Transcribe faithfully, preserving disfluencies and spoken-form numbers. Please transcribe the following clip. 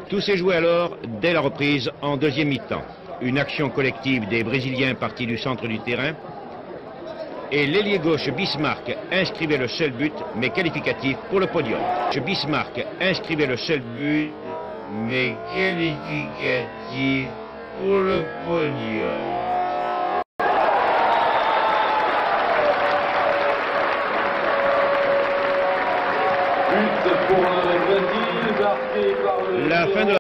Tout s'est joué alors dès la reprise en deuxième mi-temps. Une action collective des Brésiliens partis du centre du terrain. Et l'ailier gauche Bismarck inscrivait le seul but, mais qualificatif pour le podium. Bismarck inscrivait le seul but, mais qualificatif pour le podium. But pour le Brésil, marqué par le... La fin de la